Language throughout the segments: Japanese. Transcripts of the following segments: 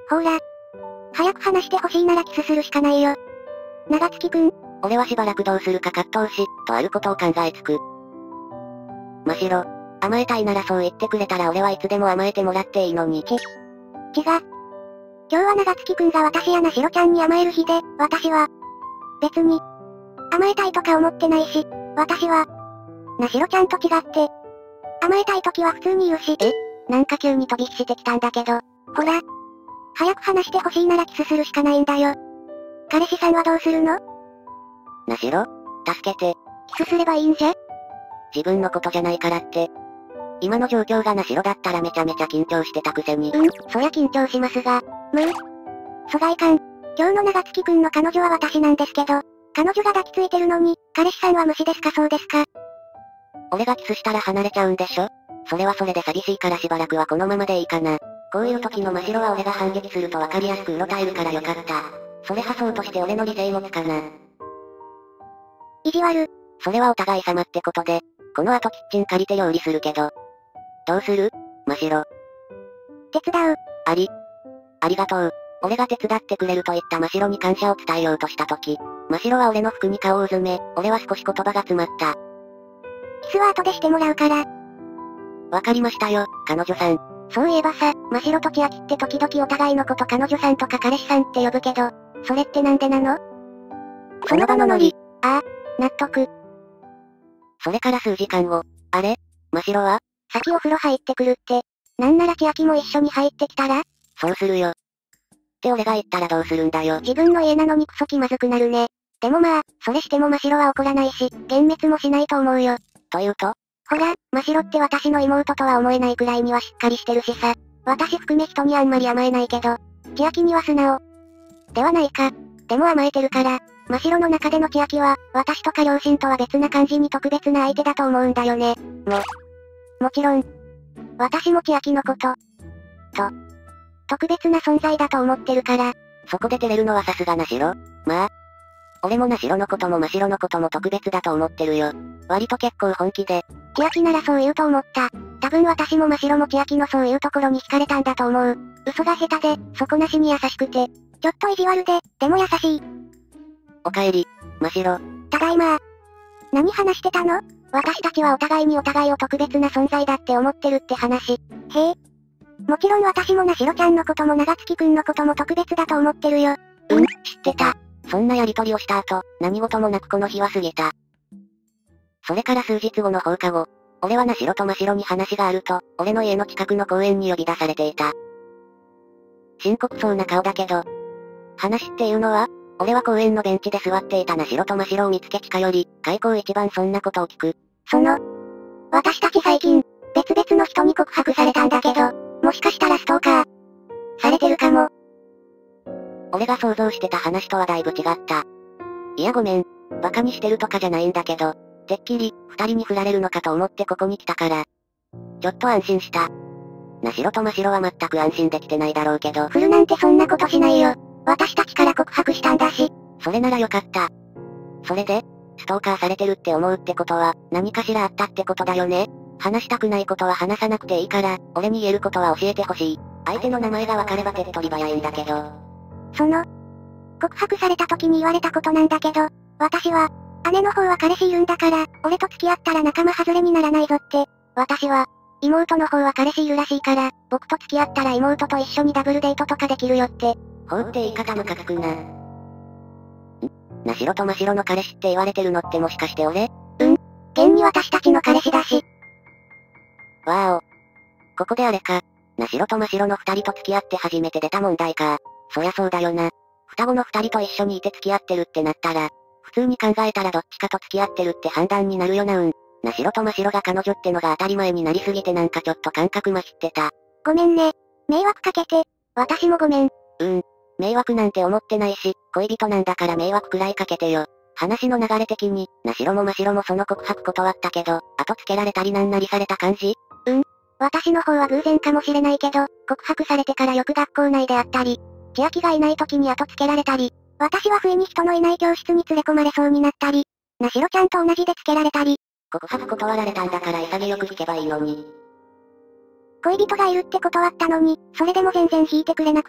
ほら。早く話してほしいならキスするしかないよ。長月くん。 俺はしばらくどうするか葛藤し、とあることを考えつく。ましろ。甘えたいならそう言ってくれたら俺はいつでも甘えてもらっていいのに。 違う。今日は長月くんが私やなしろちゃんに甘える日で、私は、別に、甘えたいとか思ってないし、私は、なしろちゃんと違って、甘えたい時は普通に言うし。 なんか急に飛び火してきたんだけど。 ほら。早く話してほしいならキスするしかないんだよ。彼氏さんはどうするの？ なしろ？助けて。 キスすればいいんじゃ？ 自分のことじゃないからって。今の状況がなしろだったらめちゃめちゃ緊張してたくせに。 そりゃ緊張しますが。疎外感。今日の長月くんの彼女は私なんですけど、彼女が抱きついてるのに、彼氏さんは無視ですかそうですか？ 俺がキスしたら離れちゃうんでしょ？それはそれで寂しいからしばらくはこのままでいいかな。こういう時のましろは俺が反撃すると分かりやすくうろたえるからよかった。それ発想として俺の理性もつかな。 意地悪。 それはお互い様ってことで、この後キッチン借りて料理するけど。どうする？ましろ。 手伝う。 ありがとう。俺が手伝ってくれると言ったましろに感謝を伝えようとした時、ましろは俺の服に顔をうずめ、俺は少し言葉が詰まった。 キスは後でしてもらうから。 わかりましたよ、彼女さん。 そういえばさ、ましろと千秋って時々お互いのこと彼女さんとか彼氏さんって呼ぶけど、それってなんでなの？ その場のノリ。 ああ、納得。 それから数時間後、あれ？ましろは？ 先お風呂入ってくるって。なんなら千秋も一緒に入ってきたら？ そうするよ。って俺が言ったらどうするんだよ。 自分の家なのにクソ気まずくなるね。でもまあ、それしてもましろは怒らないし、幻滅もしないと思うよ。 というと？ ほら、ましろって私の妹とは思えないくらいにはしっかりしてるしさ。私含め人にあんまり甘えないけど、千秋には素直。ではないか。でも甘えてるから、ましろの中での千秋は、私とか両親とは別な感じに特別な相手だと思うんだよね。もちろん、私も千秋のこと、特別な存在だと思ってるから。 そこで照れるのはさすがなしろ。まあ。俺もなしろのこともましろのことも特別だと思ってるよ。割と結構本気で。 千秋ならそう言うと思った。多分私もましろも千秋のそういうところに惹かれたんだと思う。嘘が下手で、底なしに優しくて、ちょっと意地悪で、でも優しい。 おかえり、ましろ。 ただいま。何話してたの？私たちはお互いにお互いを特別な存在だって思ってるって話。へえ。もちろん私もなしろちゃんのことも長月くんのことも特別だと思ってるよ。 知ってた。そんなやりとりをした後、何事もなくこの日は過ぎた。それから数日後の放課後、俺はなしろとましろに話があると、俺の家の近くの公園に呼び出されていた。深刻そうな顔だけど。話っていうのは？俺は公園のベンチで座っていたなしろとましろを見つけ近寄り、開口一番そんなことを聞く。 私たち最近、別々の人に告白されたんだけど、もしかしたらストーカー、されてるかも。 俺が想像してた話とはだいぶ違った。いやごめん、バカにしてるとかじゃないんだけど、てっきり、二人に振られるのかと思ってここに来たから。ちょっと安心した。なしろとましろは全く安心できてないだろうけど。 振るなんてそんなことしないよ。私たちから告白したんだし。 それならよかった。それで、ストーカーされてるって思うってことは、何かしらあったってことだよね？話したくないことは話さなくていいから、俺に言えることは教えてほしい。相手の名前がわかれば手っ取り早いんだけど。 告白された時に言われたことなんだけど、私は、姉の方は彼氏いるんだから、俺と付き合ったら仲間外れにならないぞって。私は、妹の方は彼氏いるらしいから、僕と付き合ったら妹と一緒にダブルデートとかできるよって。 ほうって言い方ムカつくな。なしろとましろの彼氏って言われてるのってもしかして俺？ 現に私たちの彼氏だし。 わーお。ここであれか。なしろとましろの二人と付き合って初めて出た問題か。そりゃそうだよな。双子の二人と一緒にいて付き合ってるってなったら、普通に考えたらどっちかと付き合ってるって判断になるよな。なしろとましろが彼女ってのが当たり前になりすぎてなんかちょっと感覚まひってた。 ごめんね。迷惑かけて。私もごめん。 迷惑なんて思ってないし、恋人なんだから迷惑くらいかけてよ。話の流れ的に、なしろもましろもその告白断ったけど、後つけられたりなんなりされた感じ？ 私の方は偶然かもしれないけど、告白されてからよく学校内であったり、千秋がいない時に後つけられたり、私は不意に人のいない教室に連れ込まれそうになったり、なしろちゃんと同じでつけられたり。 告白断られたんだから潔く聞けばいいのに。 恋人がいるって断ったのに、それでも全然引いてくれなくて、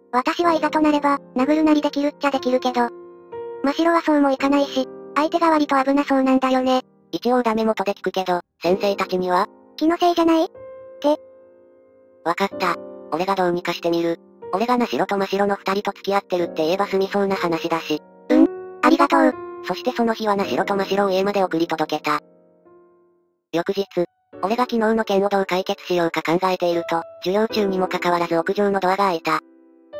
私はいざとなれば、殴るなりできるっちゃできるけど。真白はそうもいかないし、相手が割と危なそうなんだよね。 一応ダメ元で聞くけど、先生たちには気のせいじゃない？ わかった。俺がどうにかしてみる。俺がなしろと真白の二人と付き合ってるって言えば済みそうな話だし。 ありがとう。 そしてその日はなしろと真白を家まで送り届けた。翌日、俺が昨日の件をどう解決しようか考えていると、授業中にもかかわらず屋上のドアが開いた。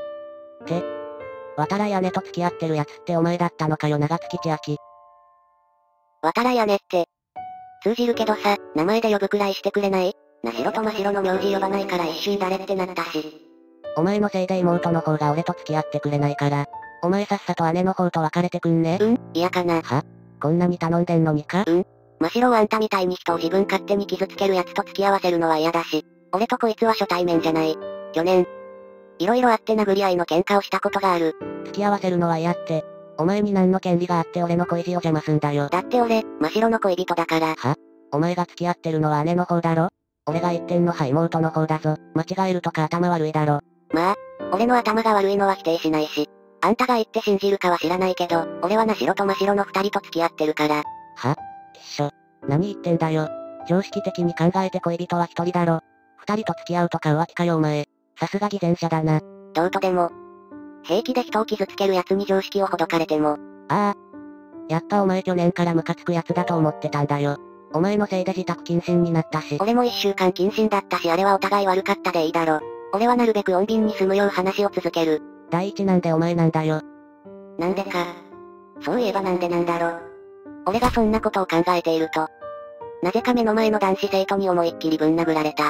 渡来姉と付き合ってるやつってお前だったのかよ長月千秋。 渡来姉って。通じるけどさ、名前で呼ぶくらいしてくれない？なしろと真白の名字呼ばないから一瞬誰ってなったし。 お前のせいで妹の方が俺と付き合ってくれないから、お前さっさと姉の方と別れてくんね。 嫌かな。 は？こんなに頼んでんのにか？ 真白はあんたみたいに人を自分勝手に傷つける奴と付き合わせるのは嫌だし、俺とこいつは初対面じゃない。去年、色々あって殴り合いの喧嘩をしたことがある。 付き合わせるのは嫌って、お前に何の権利があって俺の恋路を邪魔すんだよ。 だって俺、真白の恋人だから。 は？お前が付き合ってるのは姉の方だろ？俺が言ってんのは妹の方だぞ。間違えるとか頭悪いだろ。 まあ、俺の頭が悪いのは否定しないし、あんたが言って信じるかは知らないけど、俺はなしろと真白の二人と付き合ってるから。 は？きっしょ。何言ってんだよ。常識的に考えて恋人は一人だろ。二人と付き合うとか浮気かよお前。さすが偽善者だな。 どうとでも。平気で人を傷つける奴に常識をほどかれても。 ああ。やっぱお前去年からムカつく奴だと思ってたんだよ。お前のせいで自宅謹慎になったし。 俺も一週間謹慎だったしあれはお互い悪かったでいいだろ。俺はなるべく穏便に済むよう話を続ける。 第一なんでお前なんだよ。 なんでか。そういえばなんでなんだろ。俺がそんなことを考えていると、なぜか目の前の男子生徒に思いっきりぶん殴られた。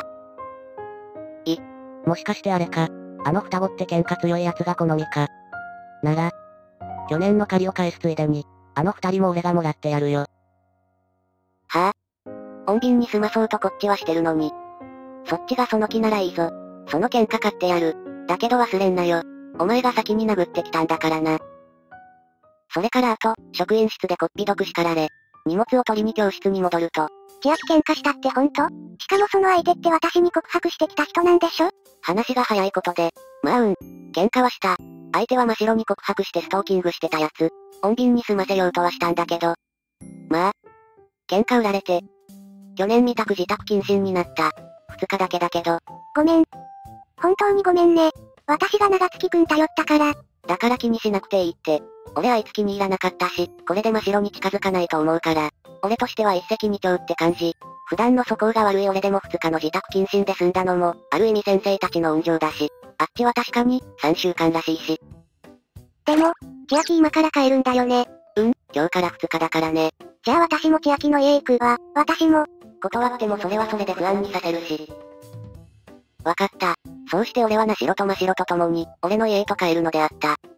もしかしてあれか。あの双子って喧嘩強い奴が好みか。なら、去年の借りを返すついでに、あの二人も俺がもらってやるよ。 はぁ、穏便に済まそうとこっちはしてるのに。そっちがその気ならいいぞ。その喧嘩買ってやる。だけど忘れんなよ。お前が先に殴ってきたんだからな。それからあと、職員室でこっぴどく叱られ、荷物を取りに教室に戻ると、 千秋喧嘩したってほんと？しかもその相手って私に告白してきた人なんでしょ？ 話が早いことで、まあ喧嘩はした。相手は真白に告白してストーキングしてたやつ。穏便に済ませようとはしたんだけど。まあ、喧嘩売られて。去年みたく自宅謹慎になった。2日だけだけど。 ごめん。本当にごめんね。私が長月くん頼ったから。 だから気にしなくていいって。俺あいつ気に入らなかったし、これで真白に近づかないと思うから。俺としては一石二鳥って感じ。普段の素行が悪い俺でも2日の自宅謹慎で済んだのも、ある意味先生たちの運情だし。あっちは確かに、3週間らしいし。 でも、千秋今から帰るんだよね。 今日から2日だからね。 じゃあ私も千秋の家行くわ。私も。 断ってもそれはそれで不安にさせるし。わかった。そうして俺はなしろと真白と共に、俺の家へと帰るのであった。